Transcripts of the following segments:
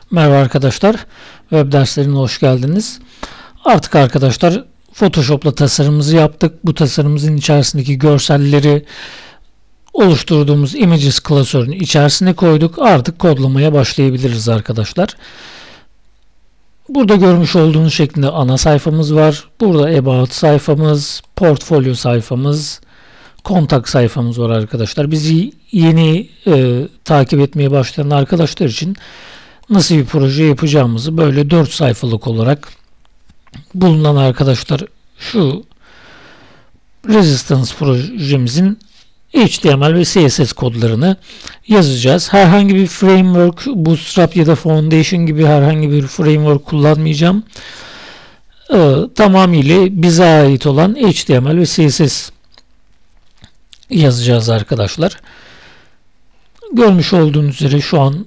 Merhaba arkadaşlar, web derslerine hoş geldiniz. Artık arkadaşlar Photoshop'la tasarımımızı yaptık. Bu tasarımımızın içerisindeki görselleri oluşturduğumuz Images klasörünün içerisine koyduk. Artık kodlamaya başlayabiliriz arkadaşlar. Burada görmüş olduğunuz şeklinde ana sayfamız var. Burada About sayfamız, Portfolio sayfamız, kontak sayfamız var arkadaşlar. Bizi yeni takip etmeye başlayan arkadaşlar için nasıl bir proje yapacağımızı böyle 4 sayfalık olarak bulunan arkadaşlar şu Resistance projemizin HTML ve CSS kodlarını yazacağız. Herhangi bir framework, Bootstrap ya da Foundation gibi herhangi bir framework kullanmayacağım. Tamamıyla bize ait olan HTML ve CSS yazacağız arkadaşlar. Görmüş olduğunuz üzere şu an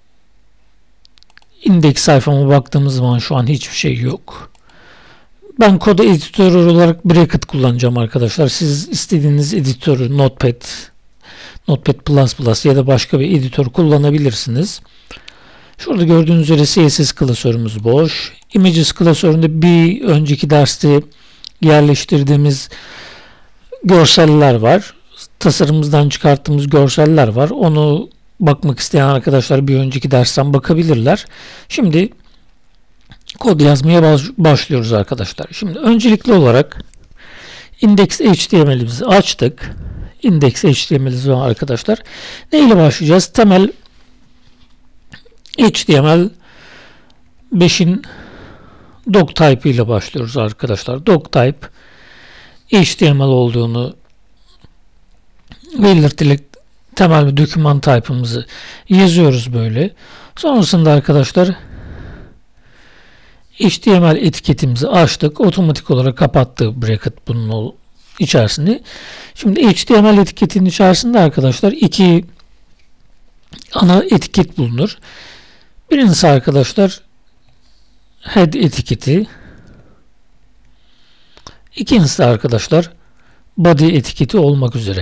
indeks sayfama baktığımız zaman şu an hiçbir şey yok. Ben kod editörü olarak Bracket kullanacağım arkadaşlar. Siz istediğiniz editörü Notepad++ ya da başka bir editör kullanabilirsiniz. Şurada gördüğünüz üzere CSS klasörümüz boş. Images klasöründe bir önceki derste yerleştirdiğimiz görseller var. Tasarımımızdan çıkarttığımız görseller var. Onu bakmak isteyen arkadaşlar bir önceki dersten bakabilirler. Şimdi kod yazmaya başlıyoruz arkadaşlar. Şimdi öncelikli olarak index.html'imizi açtık. Index.html'imiz var arkadaşlar. Ne ile başlayacağız? Temel HTML 5'in doctype ile başlıyoruz arkadaşlar. Doctype HTML olduğunu belirterek temel bir doküman type'ımızı yazıyoruz böyle. Sonrasında arkadaşlar HTML etiketimizi açtık. Otomatik olarak kapattı bracket bunun içerisinde. Şimdi HTML etiketinin içerisinde arkadaşlar iki ana etiket bulunur. Birincisi arkadaşlar head etiketi. İkincisi arkadaşlar body etiketi olmak üzere.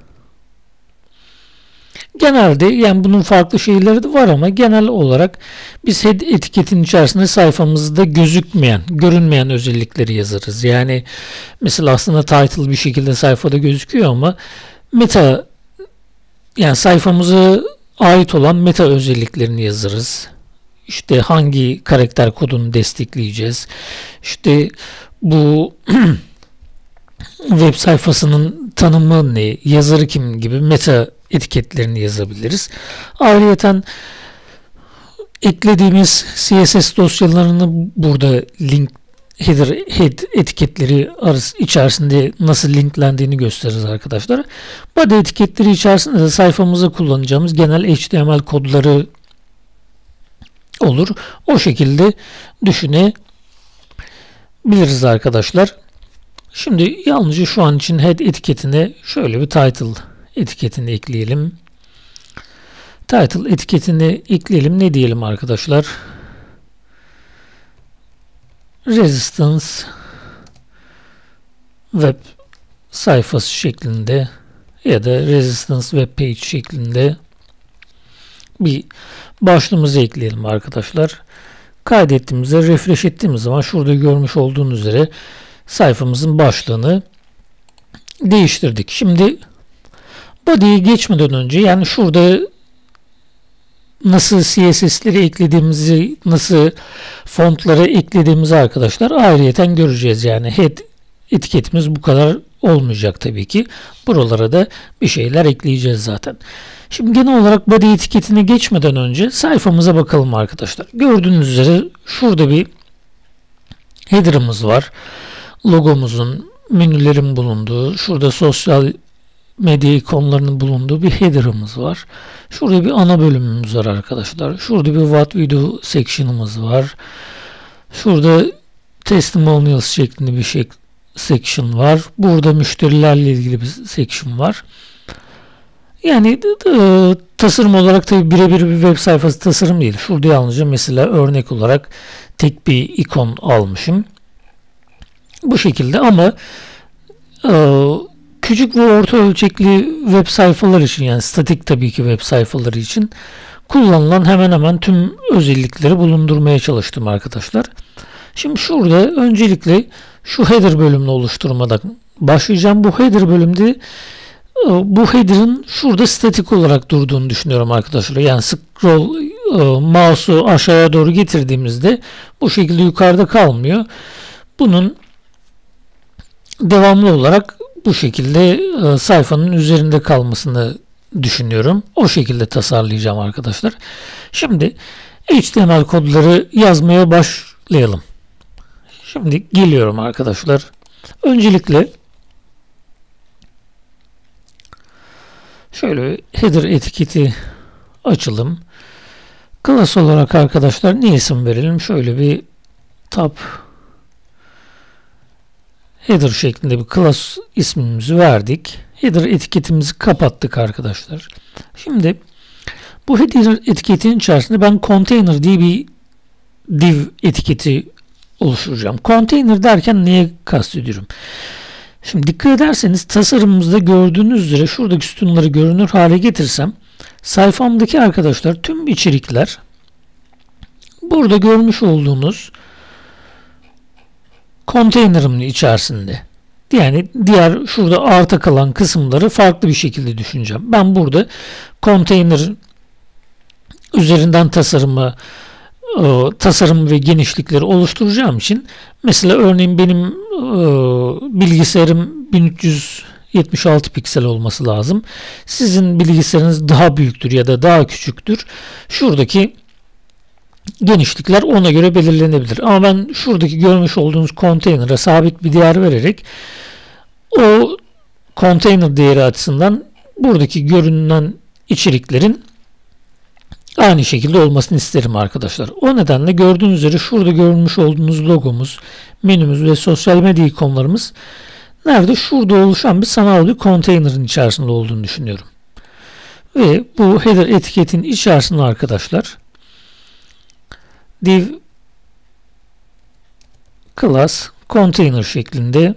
Genelde yani bunun farklı şeyleri de var ama genel olarak biz head etiketin içerisinde sayfamızda görünmeyen özellikleri yazarız. Yani mesela aslında title bir şekilde sayfada gözüküyor ama meta yani sayfamıza ait olan meta özelliklerini yazarız. İşte hangi karakter kodunu destekleyeceğiz. İşte bu web sayfasının tanımı ne, yazarı kim gibi meta etiketlerini yazabiliriz. Ayrıyeten eklediğimiz CSS dosyalarını burada head etiketleri içerisinde nasıl linklendiğini gösteririz arkadaşlar. Body etiketleri içerisinde de sayfamıza kullanacağımız genel HTML kodları olur. O şekilde düşünebiliriz arkadaşlar. Şimdi yalnızca şu an için head etiketine şöyle bir title etiketini ekleyelim. Title etiketini ekleyelim. Ne diyelim arkadaşlar? Resistance web sayfası şeklinde ya da Resistance web page şeklinde bir başlığımızı ekleyelim arkadaşlar. Kaydettiğimizde refresh ettiğimiz zaman şurada görmüş olduğunuz üzere sayfamızın başlığını değiştirdik. Şimdi body'ye geçmeden önce yani şurada nasıl CSS'leri eklediğimizi, nasıl fontları eklediğimizi arkadaşlar ayrıyeten göreceğiz. Yani head etiketimiz bu kadar olmayacak tabii ki. Buralara da bir şeyler ekleyeceğiz zaten. Şimdi genel olarak body etiketine geçmeden önce sayfamıza bakalım arkadaşlar. Gördüğünüz üzere şurada bir header'ımız var. Logomuzun, menülerin bulunduğu, şurada sosyal medya ikonlarının bulunduğu bir header'ımız var. Şurada bir ana bölümümüz var arkadaşlar. Şurada bir what we do section'ımız var. Şurada testimonials şeklinde bir section var. Burada müşterilerle ilgili bir section var. Yani tasarım olarak tabii birebir bir web sayfası tasarım değil. Şurada yalnızca mesela örnek olarak tek bir ikon almışım. Bu şekilde ama küçük ve orta ölçekli web sayfalar için yani statik tabii ki web sayfaları için kullanılan hemen hemen tüm özellikleri bulundurmaya çalıştım arkadaşlar. Şimdi şurada öncelikle şu header bölümünü oluşturmadan başlayacağım. Bu header bölümde bu header'ın şurada statik olarak durduğunu düşünüyorum arkadaşlar. Yani scroll mouse'u aşağıya doğru getirdiğimizde bu şekilde yukarıda kalmıyor. Bunun devamlı olarak bu şekilde sayfanın üzerinde kalmasını düşünüyorum. O şekilde tasarlayacağım arkadaşlar. Şimdi HTML kodları yazmaya başlayalım. Şimdi geliyorum arkadaşlar. Öncelikle şöyle header etiketi açalım. Class olarak arkadaşlar ne isim verelim? Şöyle bir tab header şeklinde bir class ismimizi verdik. Header etiketimizi kapattık arkadaşlar. Şimdi bu header etiketinin içerisinde ben container diye bir div etiketi oluşturacağım. Container derken neye kastediyorum? Şimdi dikkat ederseniz tasarımımızda gördüğünüz üzere şuradaki sütunları görünür hale getirsem sayfamdaki arkadaşlar tüm içerikler burada görmüş olduğunuz konteynerimın içerisinde. Yani diğer şurada arta kalan kısımları farklı bir şekilde düşüneceğim. Ben burada konteyner üzerinden tasarım ve genişlikleri oluşturacağım için mesela örneğin benim bilgisayarım 1376 piksel olması lazım. Sizin bilgisayarınız daha büyüktür ya da daha küçüktür. Şuradaki genişlikler ona göre belirlenebilir. Ama ben şuradaki görmüş olduğunuz konteynere sabit bir değer vererek o konteyner değeri açısından buradaki görünen içeriklerin aynı şekilde olmasını isterim arkadaşlar. O nedenle gördüğünüz üzere şurada görmüş olduğunuz logomuz, menümüz ve sosyal medya ikonlarımız nerede? Şurada oluşan bir sanal bir konteynerin içerisinde olduğunu düşünüyorum. Ve bu header etiketin içerisinde arkadaşlar div class container şeklinde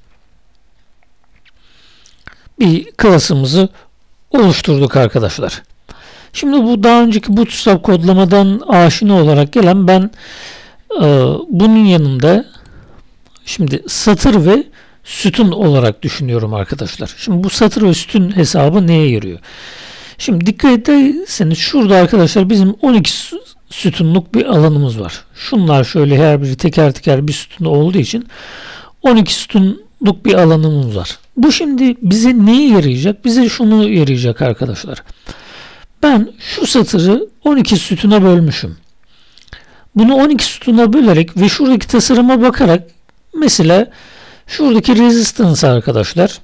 bir class'ımızı oluşturduk arkadaşlar. Şimdi bu daha önceki Bootstrap kodlamadan aşina olarak gelen ben bunun yanında şimdi satır ve sütun olarak düşünüyorum arkadaşlar. Şimdi bu satır ve sütun hesabı neye yarıyor? Şimdi dikkat ederseniz şurada arkadaşlar bizim 12 sütunluk bir alanımız var. Şunlar şöyle her biri teker teker bir sütun olduğu için 12 sütunluk bir alanımız var. Bu şimdi bize neye yarayacak? Bize şunu yarayacak arkadaşlar. Ben şu satırı 12 sütuna bölmüşüm. Bunu 12 sütuna bölerek ve şuradaki tasarıma bakarak mesela şuradaki resistance arkadaşlar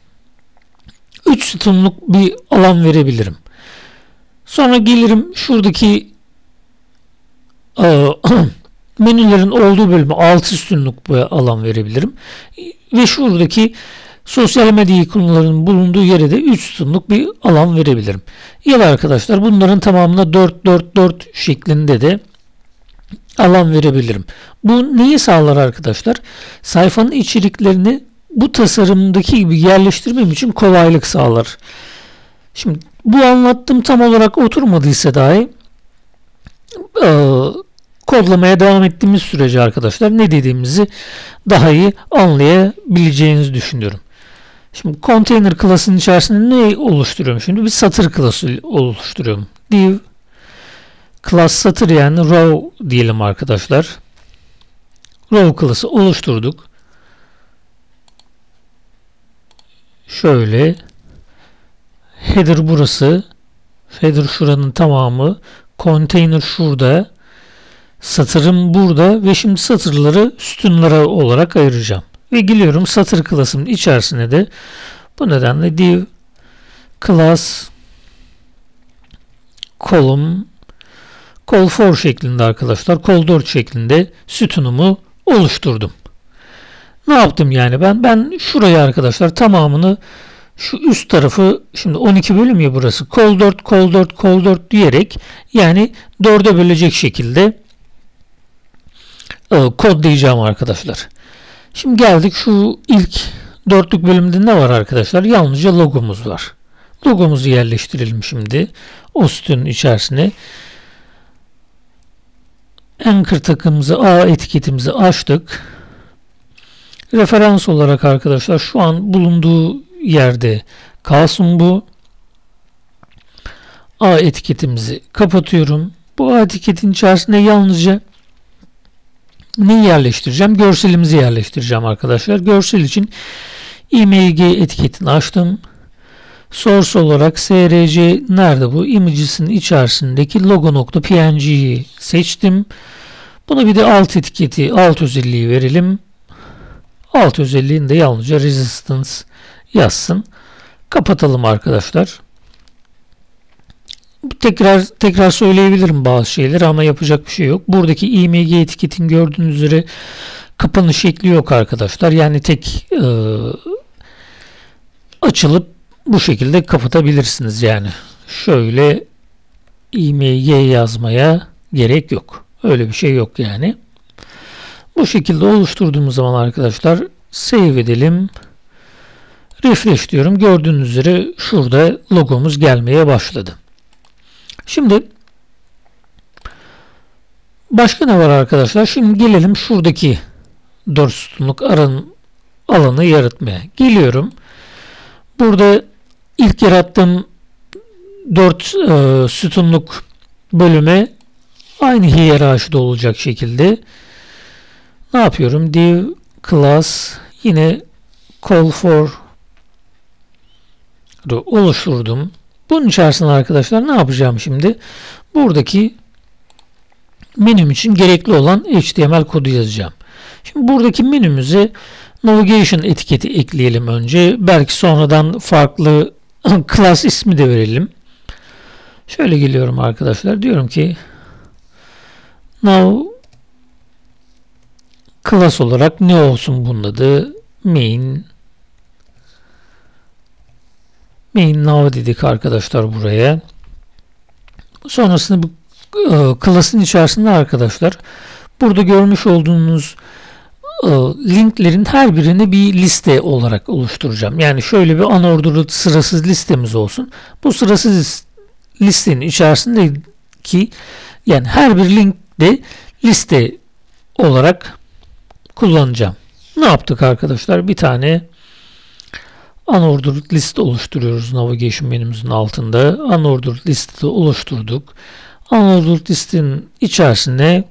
3 sütunluk bir alan verebilirim. Sonra gelirim şuradaki menülerin olduğu bölüme 6 sütunluk bir alan verebilirim. Ve şuradaki sosyal medya ikonlarının bulunduğu yere de 3 sütunluk bir alan verebilirim. Ya da arkadaşlar bunların tamamına 4-4-4 şeklinde de alan verebilirim. Bu neyi sağlar arkadaşlar? Sayfanın içeriklerini bu tasarımdaki gibi yerleştirmem için kolaylık sağlar. Şimdi bu anlattığım tam olarak oturmadıysa dahi kodlamaya devam ettiğimiz sürece arkadaşlar ne dediğimizi daha iyi anlayabileceğinizi düşünüyorum. Şimdi container class'ın içerisinde ne oluşturuyorum? Şimdi bir satır class'ı oluşturuyorum. Div class satır yani row diyelim arkadaşlar. Row class'ı oluşturduk. Şöyle header burası. Header şuranın tamamı. Container şurada. Satırım burada ve şimdi satırları sütunlara olarak ayıracağım. Ve geliyorum satır class'ımın içerisine de bu nedenle div class column col4 şeklinde arkadaşlar col4 şeklinde sütunumu oluşturdum. Ne yaptım yani ben şuraya arkadaşlar tamamını şu üst tarafı şimdi 12 bölüm ya burası col4 col4 col4 diyerek yani 4'e bölecek şekilde kodlayacağım arkadaşlar. Şimdi geldik şu ilk dörtlük bölümde ne var arkadaşlar? Yalnızca logomuz var. Logomuzu yerleştirelim şimdi. O sütunun içerisine. Anchor takımımızı, A etiketimizi açtık. Referans olarak arkadaşlar şu an bulunduğu yerde kalsın bu. A etiketimizi kapatıyorum. Bu A etiketin içerisinde yalnızca neyi yerleştireceğim? Görselimizi yerleştireceğim arkadaşlar. Görsel için img etiketini açtım. Source olarak src nerede bu? Images'in içerisindeki logo.png'yi seçtim. Buna bir de alt etiketi, alt özelliği verelim. Alt özelliğini de yalnızca resistance yazsın. Kapatalım arkadaşlar. Tekrar söyleyebilirim bazı şeyleri ama yapacak bir şey yok. Buradaki img etiketin gördüğünüz üzere kapanış şekli yok arkadaşlar. Yani tek açılıp bu şekilde kapatabilirsiniz yani. Şöyle img yazmaya gerek yok. Öyle bir şey yok yani. Bu şekilde oluşturduğumuz zaman arkadaşlar save edelim. Refresh diyorum. Gördüğünüz üzere şurada logomuz gelmeye başladı. Şimdi başka ne var arkadaşlar? Şimdi gelelim şuradaki 4 sütunluk alanı yaratmaya. Geliyorum. Burada ilk yarattığım 4 sütunluk bölüme aynı hiyerarşide olacak şekilde ne yapıyorum? Div class yine call for oluşturdum. Bunun içerisinde arkadaşlar ne yapacağım şimdi? Buradaki menüm için gerekli olan HTML kodu yazacağım. Şimdi buradaki menümüze navigation etiketi ekleyelim önce. Belki sonradan farklı class ismi de verelim. Şöyle geliyorum arkadaşlar. Diyorum ki now class olarak ne olsun bunun adı? Main now dedik arkadaşlar buraya. Sonrasında bu class'ın içerisinde arkadaşlar burada görmüş olduğunuz linklerin her birini bir liste olarak oluşturacağım. Yani şöyle bir unordered sırasız listemiz olsun. Bu sırasız listenin içerisindeki yani her bir link de liste olarak kullanacağım. Ne yaptık arkadaşlar? Bir tane unordered liste oluşturuyoruz navigation menümüzün altında. Unordered listeyi oluşturduk. Unordered listenin içerisine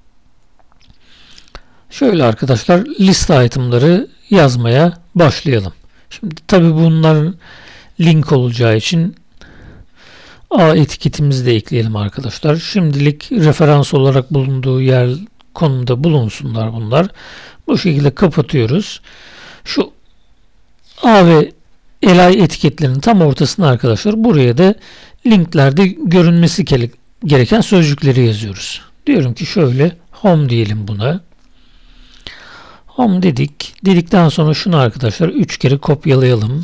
şöyle arkadaşlar liste itemları yazmaya başlayalım. Şimdi tabi bunların link olacağı için A etiketimizi de ekleyelim arkadaşlar. Şimdilik referans olarak bulunduğu yer konumda bulunsunlar bunlar. Bu şekilde kapatıyoruz. Şu A ve li etiketlerinin tam ortasına arkadaşlar buraya da linklerde görünmesi gereken sözcükleri yazıyoruz. Diyorum ki şöyle home diyelim buna. Home dedik. Dedikten sonra şunu arkadaşlar 3 kere kopyalayalım.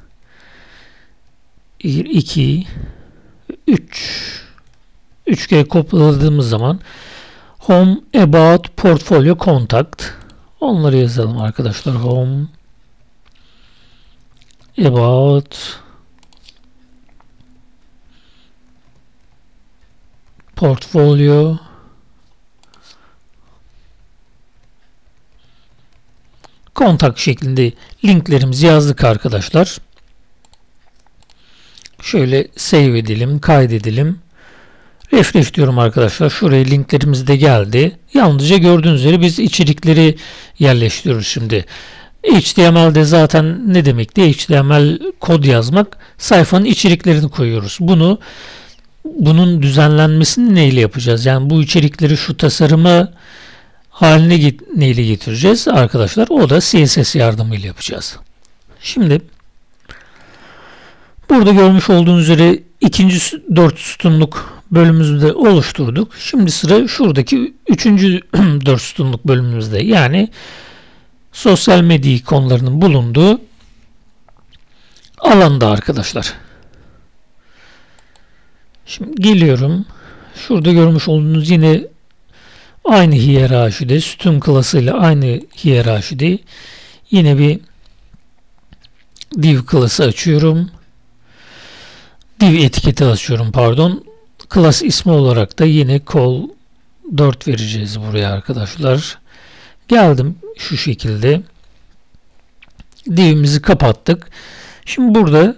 1, 2, 3. 3 kere kopyaladığımız zaman home, about, portfolio, contact. Onları yazalım arkadaşlar. Home, about, portfolio, kontak şeklinde linklerimizi yazdık arkadaşlar. Şöyle save edelim, kaydedelim. Refresh diyorum arkadaşlar. Şuraya linklerimiz de geldi. Yalnızca gördüğünüz üzere biz içerikleri yerleştiriyoruz şimdi. HTML'de zaten ne demekti? HTML kod yazmak. Sayfanın içeriklerini koyuyoruz. Bunun düzenlenmesini neyle yapacağız? Yani bu içerikleri şu tasarıma haline neyle getireceğiz arkadaşlar? O da CSS yardımıyla yapacağız. Şimdi burada görmüş olduğunuz üzere ikinci 4 sütunluk bölümümüzü de oluşturduk. Şimdi sıra şuradaki 3. 4 sütunluk bölümümüzde. Yani sosyal medya ikonlarının bulunduğu alanda arkadaşlar. Şimdi geliyorum. Şurada görmüş olduğunuz yine aynı hiyerarşide, sütun klasıyla aynı hiyerarşide yine bir div klası açıyorum. div etiketi açıyorum, pardon. Class ismi olarak da yine call 4 vereceğiz buraya arkadaşlar. Geldim şu şekilde. Divimizi kapattık. Şimdi burada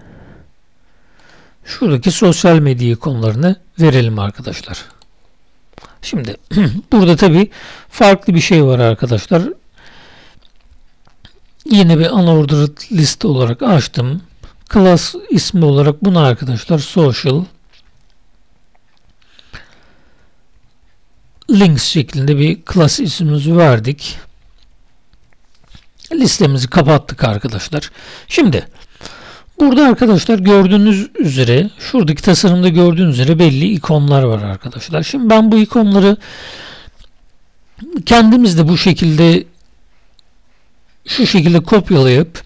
şuradaki sosyal medya ikonlarını verelim arkadaşlar. Şimdi burada tabi farklı bir şey var arkadaşlar. Yine bir unordered list olarak açtım. Class ismi olarak bunu arkadaşlar social links şeklinde bir class ismimizi verdik. Listemizi kapattık arkadaşlar. Şimdi burada arkadaşlar gördüğünüz üzere, şuradaki tasarımda gördüğünüz üzere belli ikonlar var arkadaşlar. Şimdi ben bu ikonları kendimiz de bu şekilde, şu şekilde kopyalayıp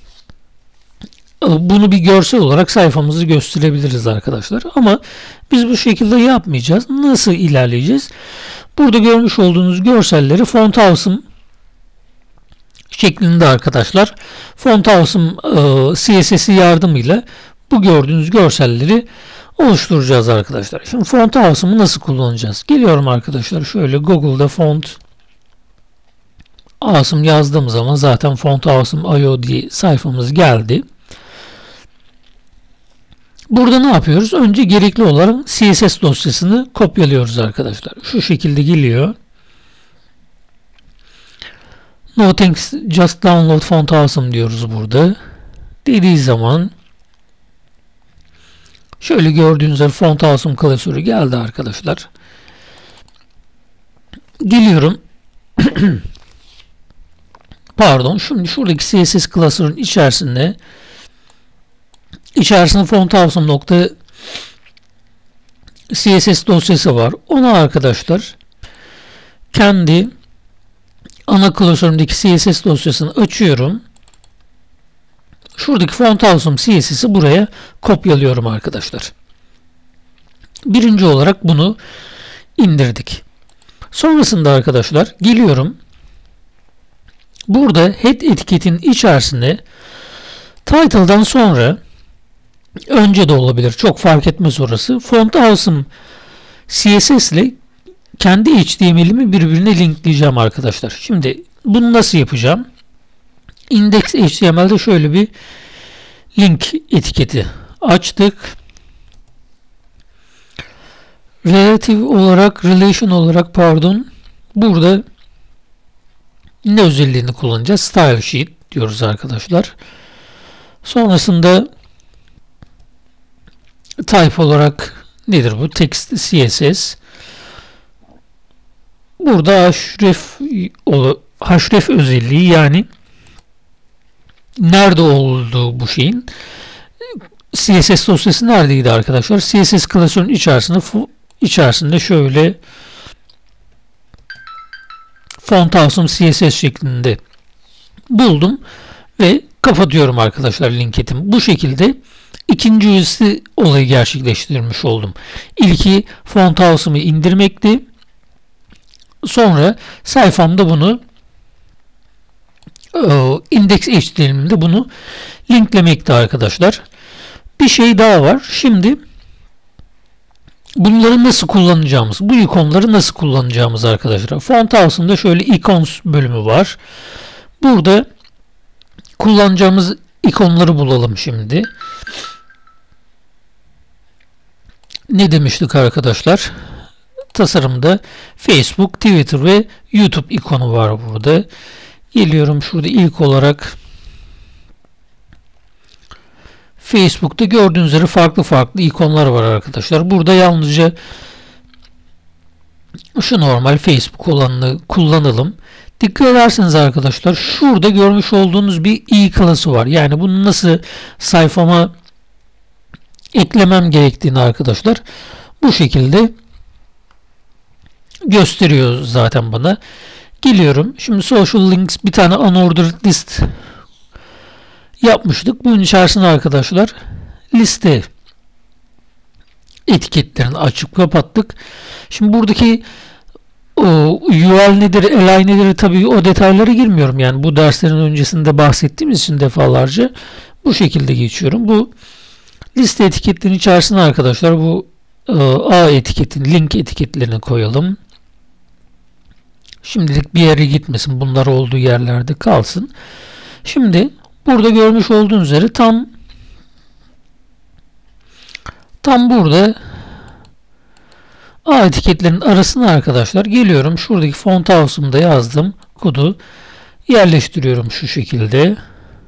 bunu bir görsel olarak sayfamızı gösterebiliriz arkadaşlar. Ama biz bu şekilde yapmayacağız. Nasıl ilerleyeceğiz? Burada görmüş olduğunuz görselleri font house'um şeklinde arkadaşlar. Font house'um CSS'i yardımıyla bu gördüğünüz görselleri oluşturacağız arkadaşlar. Şimdi font house'umu nasıl kullanacağız? Geliyorum arkadaşlar, şöyle Google'da font house'um yazdığım zaman zaten font houseum.io diye sayfamız geldi. Burada ne yapıyoruz? Önce gerekli olarak CSS dosyasını kopyalıyoruz arkadaşlar. Şu şekilde geliyor. No thanks, just download font houseum diyoruz burada. Dediği zaman şöyle gördüğünüz gibi font houseum klasörü geldi arkadaşlar. Geliyorum. Pardon. Şimdi şuradaki CSS klasörün içerisinde font houseum.css dosyası var. Ona arkadaşlar kendi ana klasörümdeki CSS dosyasını açıyorum. Şuradaki font houseum CSS'i buraya kopyalıyorum arkadaşlar. Birinci olarak bunu indirdik. Sonrasında arkadaşlar geliyorum. Burada head etiketin içerisinde title'dan sonra, önce de olabilir, çok fark etmez orası, font houseum CSS ile kendi HTML'imi birbirine linkleyeceğim arkadaşlar. Şimdi bunu nasıl yapacağım? Index HTML'de şöyle bir link etiketi açtık. Relation olarak burada ne özelliğini kullanacağız? Style sheet diyoruz arkadaşlar. Sonrasında type olarak nedir bu? Text CSS. Burada href özelliği, yani nerede olduğu bu şeyin, CSS dosyası neredeydi arkadaşlar? CSS klasörün içerisinde şöyle font houseum CSS şeklinde buldum ve kapatıyorum arkadaşlar linketimi. Bu şekilde ikinci üyesi olayı gerçekleştirmiş oldum. İlki font house'umu indirmekti. Sonra sayfamda bunu index HTML'de bunu linklemekti arkadaşlar. Bir şey daha var. Şimdi bunları nasıl kullanacağımız, bu ikonları nasıl kullanacağımız arkadaşlar. Font house'unda şöyle icons bölümü var. Burada kullanacağımız ikonları bulalım şimdi. Ne demiştik arkadaşlar? Tasarımda Facebook, Twitter ve YouTube ikonu var burada. Geliyorum, şurada ilk olarak Facebook'ta gördüğünüz üzere farklı ikonlar var arkadaşlar. Burada yalnızca şu normal Facebook olanını kullanalım. Dikkat ederseniz arkadaşlar şurada görmüş olduğunuz bir i klası var. Yani bunu nasıl sayfama eklemem gerektiğini arkadaşlar bu şekilde gösteriyor zaten bana. Geliyorum. Şimdi social links, bir tane unordered list yapmıştık. Bunun içerisine arkadaşlar liste etiketlerini açıp kapattık. Şimdi buradaki URL nedir, li nedir, tabii o detaylara girmiyorum. Yani bu derslerin öncesinde bahsettiğimiz için defalarca bu şekilde geçiyorum. Bu Liste etiketlerinin içerisine arkadaşlar bu A etiketin, link etiketlerini koyalım. Şimdilik bir yere gitmesin. Bunlar olduğu yerlerde kalsın. Şimdi burada görmüş olduğunuz üzere tam burada A etiketlerin arasına arkadaşlar geliyorum. Şuradaki font house'umda yazdım. Kodu yerleştiriyorum şu şekilde.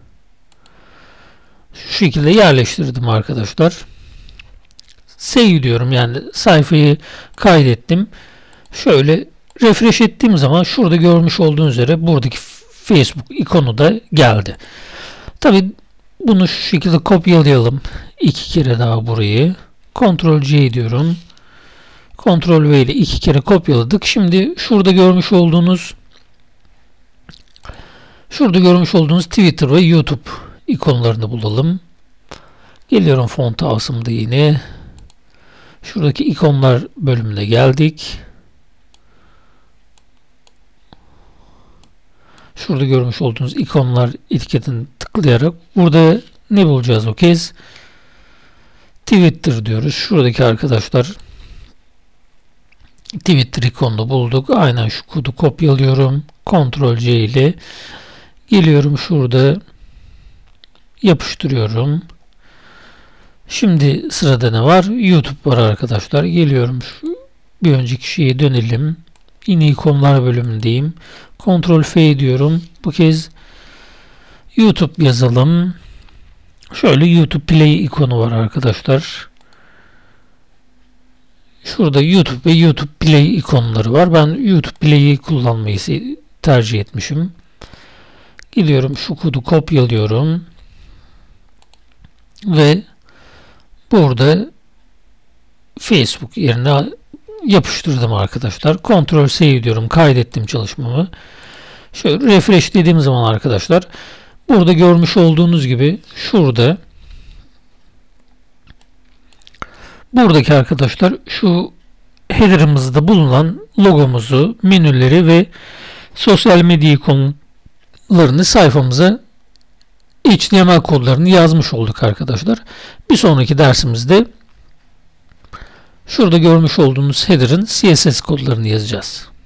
Şu şekilde yerleştirdim arkadaşlar. Save diyorum, yani sayfayı kaydettim. Şöyle refresh ettiğim zaman şurada görmüş olduğunuz üzere buradaki Facebook ikonu da geldi. Tabi bunu şu şekilde kopyalayalım. 2 kere daha burayı. Ctrl C diyorum. Ctrl V ile 2 kere kopyaladık. Şimdi şurada görmüş olduğunuz Twitter ve YouTube ikonlarını bulalım. Geliyorum font house'ımda yine. Şuradaki ikonlar bölümüne geldik. Şurada görmüş olduğunuz ikonlar etiketini tıklayarak burada ne bulacağız o kez? Twitter diyoruz. Şuradaki arkadaşlar Twitter ikonunu bulduk. Aynen şu kodu kopyalıyorum. Ctrl C ile geliyorum, şurada yapıştırıyorum. Şimdi sırada ne var? YouTube var arkadaşlar. Geliyorum, bir önceki şeye dönelim. Yine ikonlar bölümündeyim. Ctrl F diyorum. Bu kez YouTube yazalım. Şöyle YouTube Play ikonu var arkadaşlar. Şurada YouTube ve YouTube Play ikonları var. Ben YouTube Play'i kullanmayı tercih etmişim. Gidiyorum, şu kodu kopyalıyorum. Ve burada Facebook yerine yapıştırdım arkadaşlar. Ctrl Save diyorum. Kaydettim çalışmamı. Şöyle refresh dediğim zaman arkadaşlar burada görmüş olduğunuz gibi buradaki arkadaşlar şu header'ımızda bulunan logomuzu, menüleri ve sosyal medya ikonlarını sayfamıza HTML kodlarını yazmış olduk arkadaşlar. Bir sonraki dersimizde şurada görmüş olduğunuz header'ın CSS kodlarını yazacağız.